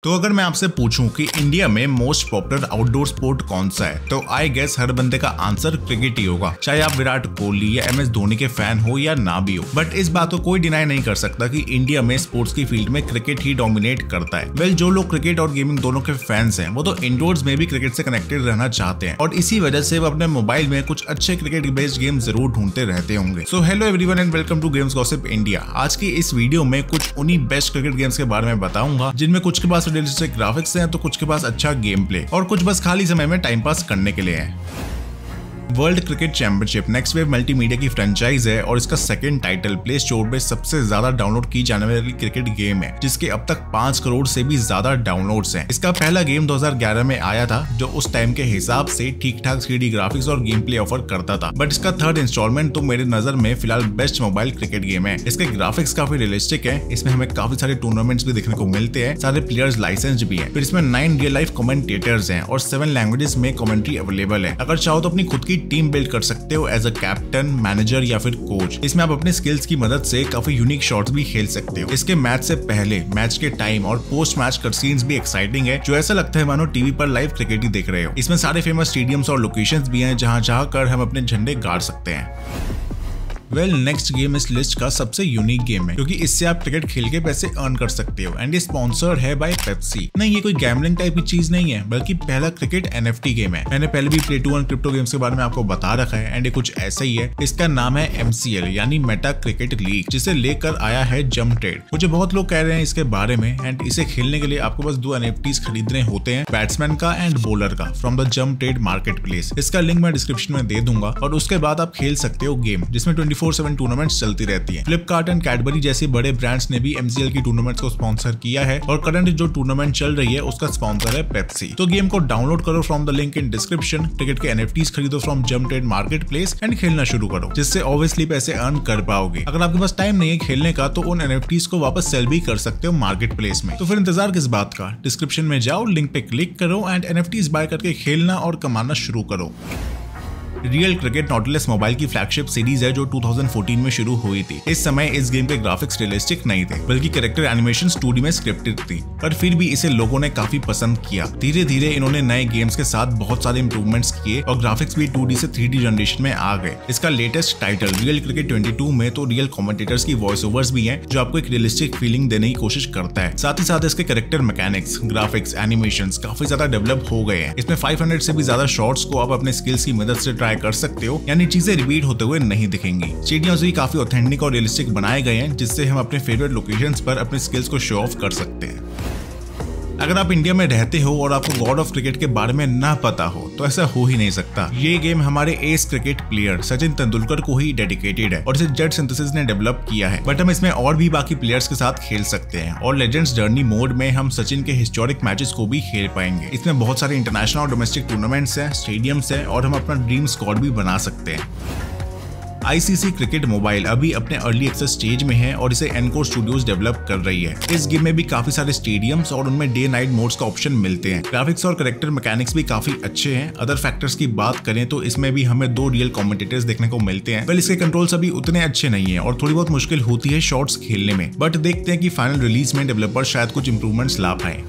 तो अगर मैं आपसे पूछूं कि इंडिया में मोस्ट पॉपुलर आउटडोर स्पोर्ट कौन सा है, तो आई गेस हर बंदे का आंसर क्रिकेट ही होगा, चाहे आप विराट कोहली या MS धोनी के फैन हो या ना भी हो। बट इस बात को कोई डिनाई नहीं कर सकता कि इंडिया में स्पोर्ट्स की फील्ड में क्रिकेट ही डोमिनेट करता है। वेल, जो लोग क्रिकेट और गेमिंग दोनों के फैंस हैं, वो तो इंडोर्स में भी क्रिकेट से कनेक्टेड रहना चाहते हैं और इसी वजह से वो अपने मोबाइल में कुछ अच्छे क्रिकेट बेस्ड गेम जरूर ढूंढते रहते होंगे। So hello everyone and welcome to games gossip India. आज की इस वीडियो में कुछ उन्हीं बेस्ट क्रिकेट गेम्स के बारे में बताऊंगा जिनमें कुछ के पास रियलिस्टिक ग्राफिक्स हैं तो कुछ के पास अच्छा गेम प्ले और कुछ बस खाली समय में टाइम पास करने के लिए है। World cricket championship next wave multimedia की फ्रेंचाइज है और इसका सेकंड टाइटल प्ले स्टोर में सबसे ज्यादा डाउनलोड की जाने वाली क्रिकेट गेम है, जिसके अब तक 5 करोड़ से भी ज्यादा डाउनलोड्स हैं। इसका पहला गेम 2011 में आया था, जो उस टाइम के हिसाब से ठीक ठाक 3D ग्राफिक्स और गेम प्ले ऑफर करता था। बट इसका थर्ड इंस्टॉलमेंट तो मेरे नजर में फिलहाल बेस्ट मोबाइल क्रिकेट गेम है। इसके ग्राफिक्स काफी रियलिस्टिक है, इसमें हमें काफी सारे टूर्नामेंट्स भी देखने को मिलते हैं, सारे प्लेयर्स लाइसेंस भी है। फिर इसमें 9 रियल लाइफ कमेंटेटर्स हैं और 7 लैंग्वेजेस में कमेंट्री अवेलेबल है। अगर चाहो तो अपनी खुद की टीम बिल्ड कर सकते हो एज अ कैप्टन, मैनेजर या फिर कोच। इसमें आप अपने स्किल्स की मदद से काफी यूनिक शॉट्स भी खेल सकते हो। इसके मैच से पहले, मैच के टाइम और पोस्ट मैच कटसीन्स भी एक्साइटिंग है, जो ऐसा लगता है मानो टीवी पर लाइव क्रिकेट ही देख रहे हो। इसमें सारे फेमस स्टेडियम्स और लोकेशंस भी हैं जहां चाहकर हम अपने झंडे गाड़ सकते हैं। वेल, नेक्स्ट गेम इस लिस्ट का सबसे यूनिक गेम है क्योंकि इससे आप क्रिकेट खेल के पैसे अर्न कर सकते हो एंड ये स्पॉन्सर्ड है बाय पेप्सी। नहीं, ये कोई गैम्बलिंग टाइप की चीज नहीं है, बल्कि पहला क्रिकेट NFT गेम है। मैंने पहले भी play to earn crypto games के बारे में आपको बता रखा है एंड ये कुछ ऐसा ही है। इसका नाम है MCL यानी मेटा क्रिकेट लीग, जिसे लेकर आया है जंप ट्रेड। मुझे बहुत लोग कह रहे हैं इसके बारे में एंड इसे खेलने के लिए आपको बस 2 NFTs खरीदने होते हैं, बैट्समैन का एंड बॉलर का, from the jump trade market place. इसका लिंक मैं डिस्क्रिप्शन में दे दूंगा और उसके बाद आप खेल सकते हो गेम, जिसमें 24/7 टूर्नामेंट्स चलती रहती है। फ्लिपकार्ट एंड कैडबरी जैसे बड़े ब्रांड्स ने भी MCL की टूर्नामेंट्स को स्पॉन्सर किया है और करंट जो टूर्नामेंट चल रही है उसका स्पॉन्सर है पेप्सी। तो गेम को डाउनलोड करो from the link in description, ticket के NFTs खरीदो from jump trade market place and खेलना शुरू करो, जिससे ऑब्वियसली पैसे अर्न कर पाओगे। अगर आपके पास टाइम नहीं है खेलने का तो उन NFTs को वापस सेल भी कर सकते हो मार्केट प्लेस में। तो फिर इंतजार किस बात का, डिस्क्रिप्शन में जाओ, लिंक पे क्लिक करो एंड NFTs बाय करके खेलना और कमाना शुरू करो। रियल क्रिकेट नॉटलेस मोबाइल की फ्लैगशिप सीरीज है जो 2014 में शुरू हुई थी। इस समय इस गेम के ग्राफिक्स रियलिस्टिक नहीं थे, बल्कि कैरेक्टर एनिमेशन 2D में स्क्रिप्टेड थी, पर फिर भी इसे लोगों ने काफी पसंद किया। धीरे धीरे इन्होंने नए गेम्स के साथ बहुत सारे इंप्रूवमेंट्स किए और ग्राफिक्स भी 2D से 3D जनरेशन में आ गए। इसका लेटेस्ट टाइटल रियल क्रिकेट 22 में तो रियल कमेंटेटर्स की वॉइस ओवर्स भी हैं, जो आपको एक रियलिस्टिक फीलिंग देने की कोशिश करता है। साथ ही साथ इसके कैरेक्टर मैकेनिक्स, ग्राफिक्स, एनिमेशंस काफी ज्यादा डेवलप हो गए हैं। इसमें 500 से भी ज्यादा शॉट्स को आप अपने स्किल्स की मदद से ट्राई कर सकते हो, यानी चीजें रिपीट होते हुए नहीं दिखेंगी। स्टेडियम्स भी काफी ऑथेंटिक और रियलिस्टिक बनाए गए हैं, जिससे हम अपने फेवरेट लोकेशंस पर अपने स्किल्स को शो ऑफ कर सकते हैं। अगर आप इंडिया में रहते हो और आपको गॉड ऑफ क्रिकेट के बारे में ना पता हो तो ऐसा हो ही नहीं सकता। ये गेम हमारे ace cricket player Sachin Tendulkar को ही डेडिकेटेड है और इसे जेट सिंथेसिस ने डेवलप किया है। बट हम इसमें और भी बाकी प्लेयर्स के साथ खेल सकते हैं और लेजेंड्स जर्नी मोड में हम सचिन के हिस्टोरिक मैचेस को भी खेल पाएंगे। इसमें बहुत सारे इंटरनेशनल और डोमेस्टिक टूर्नामेंट्स हैं, स्टेडियम्स हैं और हम अपना ड्रीम स्क्वाड भी बना सकते हैं। ICC क्रिकेट मोबाइल अभी अपने अर्ली एक्सेस स्टेज में है और इसे एनकोर स्टूडियोज डेवलप कर रही है। इस गेम में भी काफी सारे स्टेडियम्स और उनमें डे नाइट मोड्स का ऑप्शन मिलते हैं। ग्राफिक्स और कैरेक्टर मैकेनिक्स भी काफी अच्छे हैं। अदर फैक्टर्स की बात करें तो इसमें भी हमें 2 रियल कमेंटेटर्स देखने को मिलते हैं। वेल, इसके कंट्रोल्स अभी उतने अच्छे नहीं है और थोड़ी बहुत मुश्किल होती है शॉट्स खेलने में, बट देखते हैं कि फाइनल रिलीज में डेवलपर शायद कुछ इंप्रूवमेंट्स ला पाए।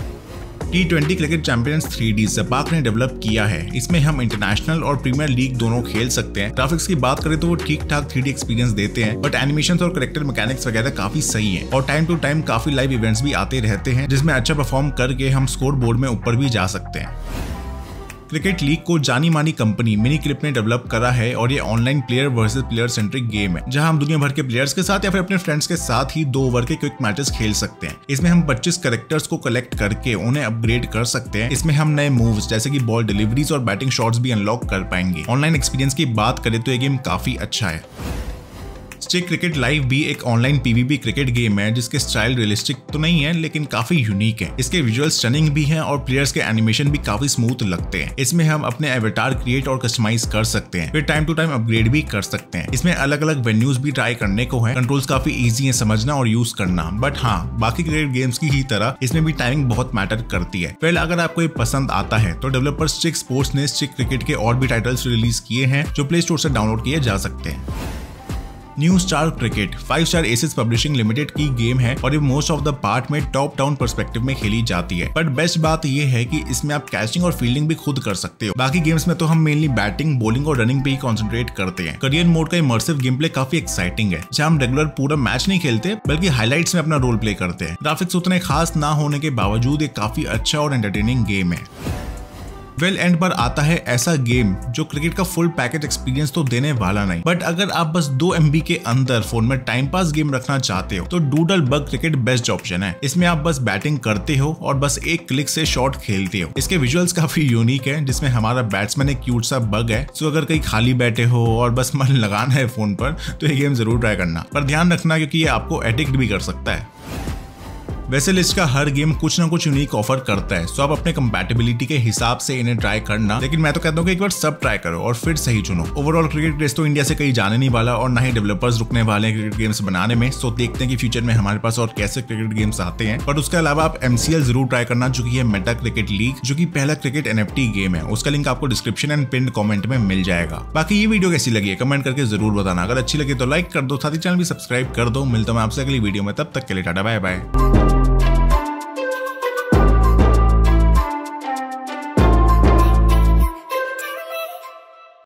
T20 क्रिकेट चैंपियंस 3D ज़पाक ने डेवलप किया है। इसमें हम इंटरनेशनल और प्रीमियर लीग दोनों खेल सकते हैं। ग्राफिक्स की बात करें तो वो ठीक ठाक 3D एक्सपीरियंस देते हैं, बट एनिमेशंस और कैरेक्टर मैकेनिक्स वगैरह काफी सही है और टाइम टू टाइम काफी लाइव इवेंट्स भी आते रहते हैं, जिसमें अच्छा परफॉर्म करके हम स्कोर बोर्ड में ऊपर भी जा सकते हैं। क्रिकेट लीग को जानी मानी कंपनी मिनीक्लिप ने डेवलप करा है और ये online player versus player centric game है, जहां हम दुनिया भर के प्लेयर्स के साथ या फिर अपने फ्रेंड्स के साथ ही 2 ओवर के क्विक मैचेस खेल सकते हैं। इसमें हम 25 कैरेक्टर्स को कलेक्ट करके उन्हें अपग्रेड कर सकते हैं। इसमें हम नए मूव्स जैसे कि बॉल डिलीवरीज और बैटिंग शॉट्स भी अनलॉक कर पाएंगे। ऑनलाइन एक्सपीरियंस की बात करें तो ये गेम काफी अच्छा है। स्टिक क्रिकेट लाइव भी एक ऑनलाइन PvP क्रिकेट गेम है, जिसके स्टाइल रियलिस्टिक तो नहीं है लेकिन काफी यूनिक है। इसके विजुअल स्टनिंग भी हैं और प्लेयर्स के एनिमेशन भी काफी स्मूथ लगते हैं। इसमें हम अपने एवेटार क्रिएट और कस्टमाइज कर सकते हैं, फिर टाइम टू टाइम अपग्रेड भी कर सकते हैं। इसमें अलग अलग वेन्यूज भी ट्राई करने को है। कंट्रोल्स काफी इजी है समझना और यूज करना, बट हाँ, बाकी क्रिकेट गेम्स की ही तरह इसमें भी टाइमिंग बहुत मैटर करती है। फिर अगर आपको ये पसंद आता है तो डेवलपर स्टिक स्पोर्ट्स ने स्टिक क्रिकेट के और भी टाइटल्स रिलीज किए हैं, जो प्ले स्टोर से डाउनलोड किए जा सकते हैं। New Star Cricket 5 Star Aces Publishing Limited की गेम है और ये मोस्ट ऑफ द पार्ट में टॉप डाउन पर्सपेक्टिव में खेली जाती है। बट बेस्ट बात ये है कि इसमें आप कैचिंग और फील्डिंग भी खुद कर सकते हो। बाकी गेम्स में तो हम मेनली बैटिंग, बॉलिंग और रनिंग पे ही कॉन्सेंट्रेट करते हैं। करियर मोड का इमर्सिव गेम प्ले काफी एक्साइटिंग है, जहां हम रेगुलर पूरा मैच नहीं खेलते बल्कि हाइलाइट्स में अपना रोल प्ले करते हैं। ग्राफिक्स उतने खास ना होने के बावजूद ये काफी अच्छा और एंटरटेनिंग गेम है। वेल एंड पर आता है ऐसा गेम जो क्रिकेट का फुल पैकेज एक्सपीरियंस तो देने वाला नहीं, बट अगर आप बस 2 MB के अंदर फोन में टाइम पास गेम रखना चाहते हो तो Doodle Bug Cricket best option है। इसमें आप बस बैटिंग करते हो और बस एक क्लिक से शॉट खेलते हो। इसके विजुअल्स काफी यूनिक है, जिसमें हमारा बैट्समैन एक क्यूट सा बग है। सो अगर कहीं खाली बैठे हो और बस मन लगाना है फोन पर तो ये गेम जरूर ट्राई करना, पर ध्यान रखना क्योंकि ये आपको एडिक्ट भी कर सकता है। वैसे लिस्ट का हर गेम कुछ ना कुछ यूनिक ऑफर करता है, सो आप अपने कंपैटिबिलिटी के हिसाब से इन्हें ट्राई करना, लेकिन मैं तो कहता हूँ कि एक बार सब ट्राई करो और फिर सही चुनो। ओवरऑल क्रिकेट क्रेज तो इंडिया से कहीं जाने नहीं वाला और ना ही डेवलपर्स रुकने वाले हैं क्रिकेट गेम्स बनाने में। सो देखते हैं कि फ्यूचर में हमारे पास और कैसे क्रिकेट गेम्स आते हैं। पर उसके अलावा आप MCL जरूर ट्राई करना, जो कि है मेटा क्रिकेट लीग, जो कि पहला क्रिकेट NFT गेम है। उसका लिंक आपको डिस्क्रिप्शन एंड पिन कमेंट में मिल जाएगा। बाकी ये वीडियो कैसी लगी है कमेंट करके जरूर बताना। अगर अच्छी लगी तो लाइक कर दो, साथ ही चैनल भी सब्सक्राइब कर दो। मिलता हूं मैं आपसे अगली वीडियो में, तब तक के लिए टाटा बाय बाय।